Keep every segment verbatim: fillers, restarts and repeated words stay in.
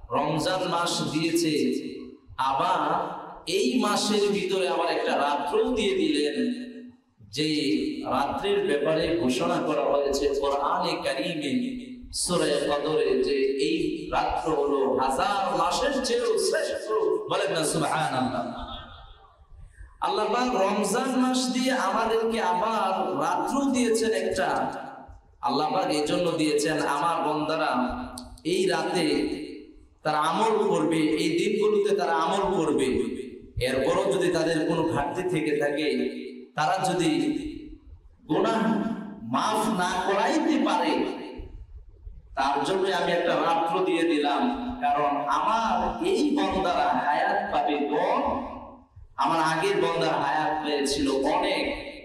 রমজান মাস দিয়েছে, আবার এই মাসের ভিতরে আবার একটা রাত্রও দিয়ে দিলেন, যে রাত্রির ব্যাপারে ঘোষণা করা হয়েছে কোরআনে কারীমে সূরা কদরে, যে এই রাত্র হলো হাজার মাসের চেয়েও শ্রেষ্ঠ। বলেন না সুবহানাল্লাহ। আল্লাহ পাক রমজান মাস দিয়ে আমাদেরকে আবার রাত্র দিয়েছেন একটা। আল্লাহ পাক এই জন্য দিয়েছেন, আমার বান্দারা এই রাতে তারা আমল করবে, এই দিনগুলোতে তারা আমল করবে, এরপরও যদি তাদের কোনো ঘাটতি থেকে থাকে, তারা যদি গুনাহ মাফ না করাইতে পারে, তার জন্য আমি একটা রাত্র দিয়ে দিলাম। কারণ আমার এই বান্দারা হায়াত পাবে কম, আমার আগের বান্দারা হায়াত পেয়েছিল অনেক,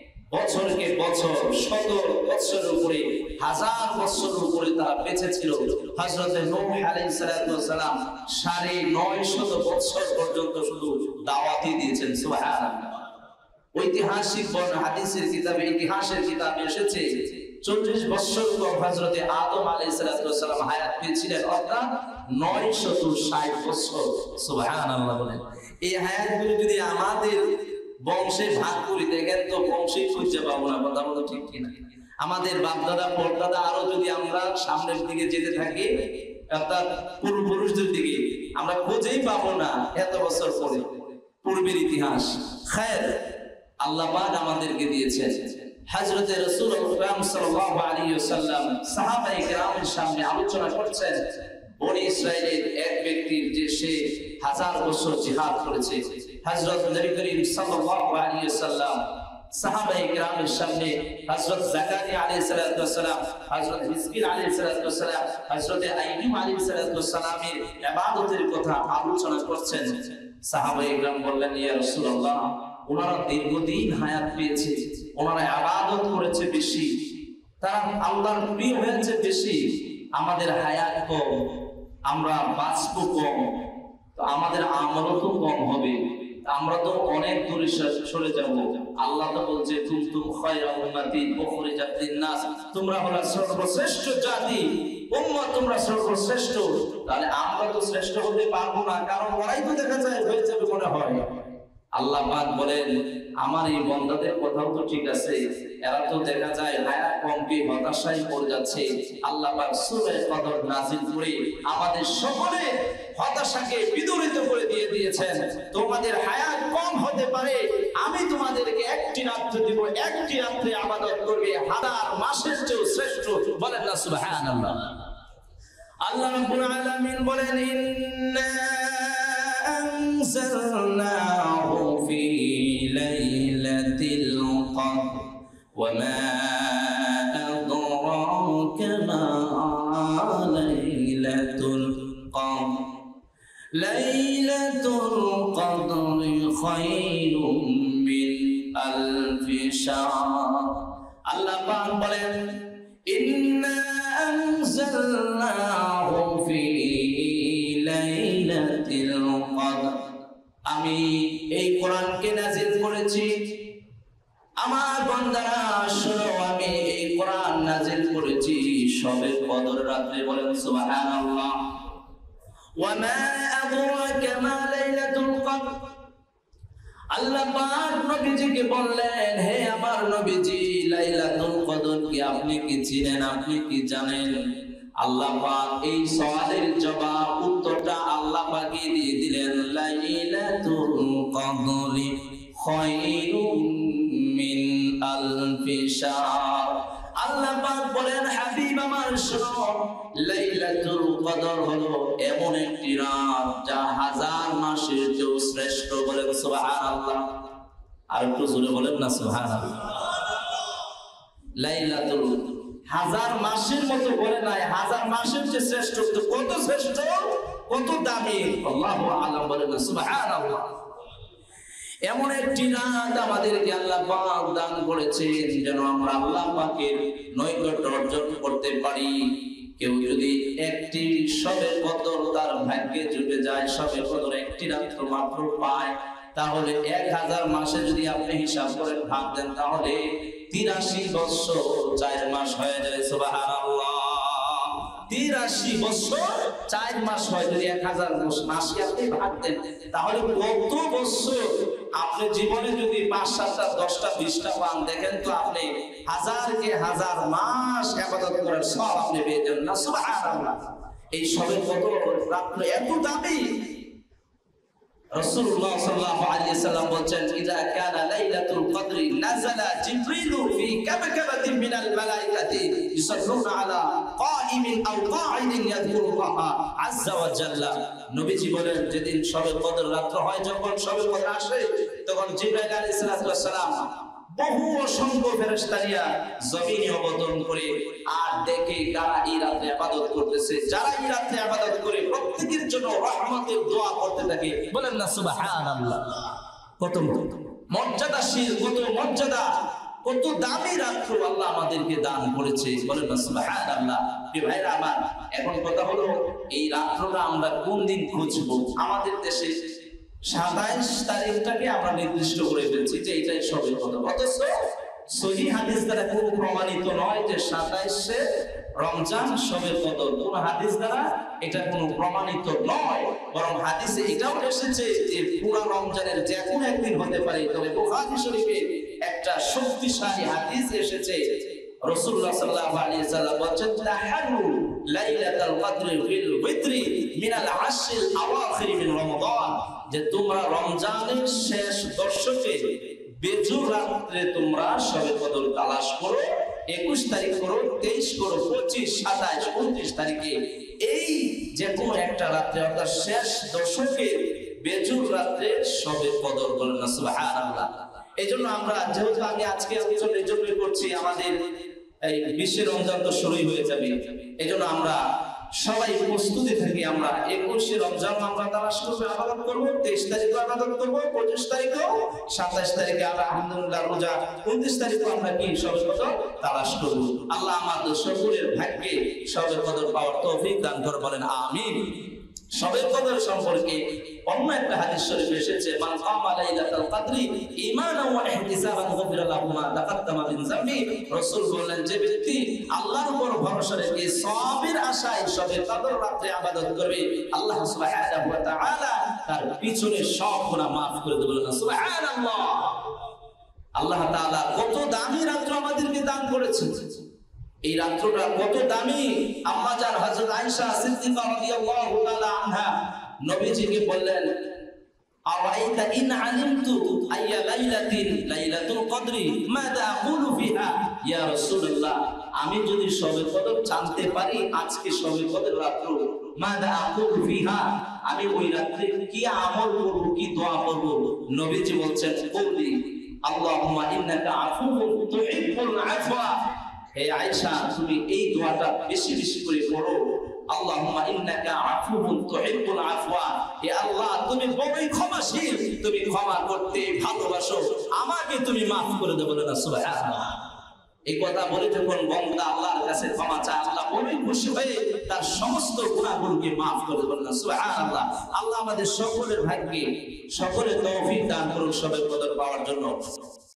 বছরকে বছর, শত বছরের উপরে, হাজার বছরের উপরে তারা বেঁচে ছিল। হযরত নূহ আলাইহিস সালাম সাড়ে নয় শত বছর পর্যন্ত শুধু দাওয়াতই দিয়েছেন। সুবহানাল্লাহ। ঐতিহাসিক বর্ণনা, হাদিসের কিতাবে, ইতিহাসের কিতাবে এসেছে চল্লিশ বছর পর হযরত আদম আলাইহিস সালাম হায়াত পেয়েছিলেন, অর্থাৎ নয়শত ষাট বছর। সুবহানাল্লাহ বলেন। এই হায়াতগুলো যদি আমাদের বংশে ভাগ করি, দেখেন তো বংশে খুঁজে পাবো না। কথা বলো ঠিক কিনা? আমাদের বাপদাদা পরদাদা আরো যদি আমরা সামনের দিকে যেতে থাকি, অর্থাৎ পূর্বপুরুষদের দিকে, আমরা খুঁজেই পাবো না এত বছর পরে পূর্বের ইতিহাস। খায়ের আল্লাহ পাক আমাদেরকে দিয়েছেন। হযরত রাসূল আকরাম সাল্লাল্লাহু আলাইহি ওয়াসাল্লাম সাহাবায়ে কেরামের সামনে আলোচনা করছেন বনি ইসরাইলের এক ব্যক্তির, যে সে হাজার বছর জিহাদ করেছে। হযরত নবী করিম সাল্লাল্লাহু আলাইহি ওয়াসাল্লাম সাহাবায়ে কেরামের সামনে হযরত জাকারিয়া আলাইহিস সালাম, হযরত হিজকিল আলাইহিস সালাম, হযরত আইয়ুব আলাইহিস সালামের ইবাদতের কথা আলোচনা করছেন। সাহাবায়ে কেরাম বললেন, ইয়া রাসূলুল্লাহ, ওনারা দীর্ঘদিন হায়াত পেয়েছে, ওনারা ইবাদত করেছে বেশি, তারা আল্লাহর প্রিয় হয়েছে বেশি, আমাদের হায়াত কম, আমরা বাঁচবো কম, তো আমাদের আমলও তো কম হবে, আমরা তো অনেক দূরে চলে যাব। আল্লাহ তো বলছে, কুনতুম খায়রা উম্মাতিন উখরিজাত লিন-নাস, তোমরা হলো সর্বশ্রেষ্ঠ জাতি, উম্মত, তোমরা সর্বশ্রেষ্ঠ। তাহলে আমরা তো শ্রেষ্ঠ হতে পারবো না, কারণ ওরাই তো দেখা যায় হয়ে যাবে মনে হয়। আল্লাহ পাক বলেন, আমার এই বান্দাদের কথাও তো ঠিক আছে, এরা তো দেখা যায় হায়াত কম পেয়ে হতাশায় পড়ে যাচ্ছে। আল্লাহ পাক সূরা কদর নাযিল করে আমাদের সকলে হতাশাকে বিদূরিত করে দিয়ে দিয়েছেন। তোমাদের হায়াত কম হতে পারে, আমি তোমাদেরকে একটি রাত্রি দিব, একটি রাত্রে ইবাদত করবে হাজার মাসের চেয়ে শ্রেষ্ঠ। বলেন না সুবহানাল্লাহ। আল্লাহ রাব্বুল আলামিন বলেন, ইন্না أنزلناه في ليلة القدر وما أدراك ما ليلة القدر ليلة القدر خير من ألف شهر। আল্লাহ পাক বলেন, إنا أنزلناه في ليلة القدر, আমি এই কোরআনকে নাযিল করেছি। আমার বান্দারা শোনো, আমি এই কোরআন নাযিল করেছি শবে কদর রাতে। বলেন সুবহানাল্লাহ। ওয়া মা আদরাকা মা লাইলাতুল কদর, আল্লাহ পাক নবীজিকে বললেন, হে আমার নবীজি, লাইলাতুল কদর কি আপনি কি চিনেন, আপনি কি জানেন? আল্লাহ পাক এই সওয়ালের জবাব, উত্তরটা আল্লাহ পাকই দিয়ে দিলেন, লাইলাতুল কদরি খায়রুম মিন আলফি শাহর। আল্লাহ পাক বলেন, হাবিব আমার শোনো, লাইলাতুল কদর হলো এমন একটি রাত যা হাজার মাসের চেয়েও শ্রেষ্ঠ। বলেন সুবহানাল্লাহ। আর একটু জোরে বলেন না সুবহানাল্লাহ। লাইলাতুল হাজার মাসের মতো বলে নাই, হাজার মাসের যে শ্রেষ্ঠ, কত শ্রেষ্ঠ, কত দামি, আল্লাহু আ'লাম। বলেন না সুবহানাল্লাহ। এমন একটি রাত আমাদেরকে আল্লাহ পাক দান করেছেন যেন আমরা আল্লাহ পাকের নৈকট্য অর্জন করতে পারি। কেউ যদি একটি শবে কদর তার ভাগ্যে জুটে যায়, শবে কদর একটি রাত মাত্র পায়, তাহলে এক হাজার মাসে যদি আপনি হিসাব করে ভাগ দেন, তাহলে তিরাশি বছর চার মাস হয়ে যায়। সুবহানাল্লাহ। তিরাশি বছর চার মাস হয়, যদি এক হাজার মাসকে আপনি ভাগ দেন, তাহলে কত বছর আপনি জীবনে যদি পাঁচ সাতটা দশটা বিশটা পান, দেখেন তো আপনি হাজারকে হাজার মাস ইবাদত করার সব আপনি পেয়ে যান না? সুবহানাল্লাহ। এই সবে কত রাত্র এত দামি। রাসূলুল্লাহ সাল্লাল্লাহু আলাইহি ওয়াসাল্লাম বলেন, ইযা কানা লাইলাতুল কদরি নাযালা জিবরিলু ফি কাবকাবাতিন মিনাল মালাইকাতি ইউসাল্লুনা আলা কাইমিন আও কাঈদিন ইয়াযকুরুল্লাহ আযজা ওয়া জাল্লা। নবীজি বলেন, যেদিন শবে কদর রাত্র হয়, যখন শবে কদর আসে, তখন জিবরাইল আলাইহিস সালাম বহু অসংখ্য ফেরেশতারা জমিনে অবতরণ করে আর দেখে কারা এই রাতে ইবাদত করতেছে। যারা এই রাতে ইবাদত করে প্রত্যেকের জন্য রহমতের দোয়া করতে থাকে। বলেন না সুবহানাল্লাহ। কত মর্যাদাশীল, কত মর্যাদা, কত দামি রাত্র আল্লাহ আমাদেরকে দান করেছে। বলেন না সুবহানাল্লাহ। ভাইরা আমার, এখন কথা হলো এই রাত্রটা আমরা কোন দিন খুঁজবো? আমাদের দেশে সাতাইশ তারিখটাকে আমরা নির্দিষ্ট করে ফেলছি যে এটাই শবে কদর, অথচ সহিহ হাদিস দ্বারা কোনো প্রমাণিত নয় যে সাতাইশে রমজান শবে কদর। কোন হাদিস দ্বারা এটা কোনো প্রমাণিত নয়, বরং হাদিসে এটাও এসেছে যে পুরা রমজানের যে কোনো একদিন হতে পারে। তবে বুখারী শরীফে একটা শক্তিশালী হাদিস এসেছে, রাসূলুল্লাহ সাল্লাল্লাহু আলাইহি ওয়াসাল্লাম বলেন, তাহারু লাইলাতুল কদরি ফিল বিত্রি মিনাল আশরিল আওয়াখির মিন রমাদান, যে তোমরা রমজানের শেষ দশকে বেজুর রাতে তোমরা শবে কদর তালাশ করো। একুশ তারিখ করো, তেইশ করো, পঁচিশ, সাতাইশ, উনত্রিশ তারিখে এই যে কোনো একটা রাত্রে, অর্থাৎ শেষ দশকে বেজুর রাত্রে শবে কদর। বলেন না সুবহানাল্লাহ। এই জন্য আমরা, যেহেতু আমি আজকে আলোচনা এই জন্য করছি, আমাদের এই বিশ্বের রমজান তো শুরুই হয়ে যাবে, এই জন্য আমরা সবাই প্রস্তুতি থাকি। আমরা একুশে রমজান আমরা তালাশ করবো, ইবাদত করবো, তেইশ তারিখে ইবাদত করবো, পঁচিশ তারিখেও, সাতাইশ তারিখে আমরা আলহামদুলিল্লাহ রোজা, উনত্রিশ তারিখে আমরা কি শবে কদর তালাশ করবো। আল্লাহ আমাদের সকলের ভাগ্যে শবে কদর পাওয়ার তৌফিক দান করে। বলেন আমিন। শবে কদর সম্পর্কে অন্য একটা হাদিস শরীফে এসেছে, মান কামা লাইলাতুল কদরি ঈমানান ওয়া ইহতিসাবান গুফিরা লাহু মা তাকাদ্দামা মিন যামবি। রাসূল বলেন, যে ব্যক্তি আল্লাহর উপর ভরসা রেখে সওয়াবের আশায় শবে কদর রাতে ইবাদত করবে, আল্লাহ সুবহানাহু ওয়া তাআলা তার পিছনের সব গুনাহ maaf করে দেবেন। না সুবহানাল্লাহ। আল্লাহ তাআলা কত দামি রাত্র আমাদেরকে দান করেছেন। এই রাত্রটা কত দামি। আম্মা জান হযরত আয়েশা সিদ্দিকা রাদিয়াল্লাহু তাআলা আনহা নবীজিকে বললেন, আরাইতা ইন আলিমতু আইয়া লাইলাতিন লাইলাতুল কদরি মাযা আকুলু ফিহা ইয়া রাসূলুল্লাহ, আমি যদি শবে কদর জানতে পারি আজকে শবে কদর রাত্র, মাযা আকুলু ফিহা, আমি ওই রাতে কি আমল করব, কি দোয়া করব? নবীজি বলছেন, কওলি আল্লাহুম্মা ইন্নাকা আফুউন তুহিব্বুল আফওয়া। হে আয়েশা, তুমি এই দোয়াটা বেশি বেশি করে পড়ো। আল্লাহুম্মা ইন্নাকা আফুউন তুহিব্বুল আফওয়া, হে আল্লাহ তুমি বড়ই ক্ষমাশীল, তুমি ক্ষমা করতে ভালোবাসো, আমাকে তুমি maaf করে দাও। বলে না সুবহানাল্লাহ। এই কথা বলে যখন বান্দা আল্লাহর কাছে ক্ষমা চায়, আল্লাহ বড়ই খুশি হয়ে তার সমস্ত গুনাহগুলোকে maaf করে দেন। না সুবহানাল্লাহ। আল্লাহ আমাদের সকলের ভাগ্যে সকলের তৌফিক দান করুন শবে কদর পাওয়ার জন্য।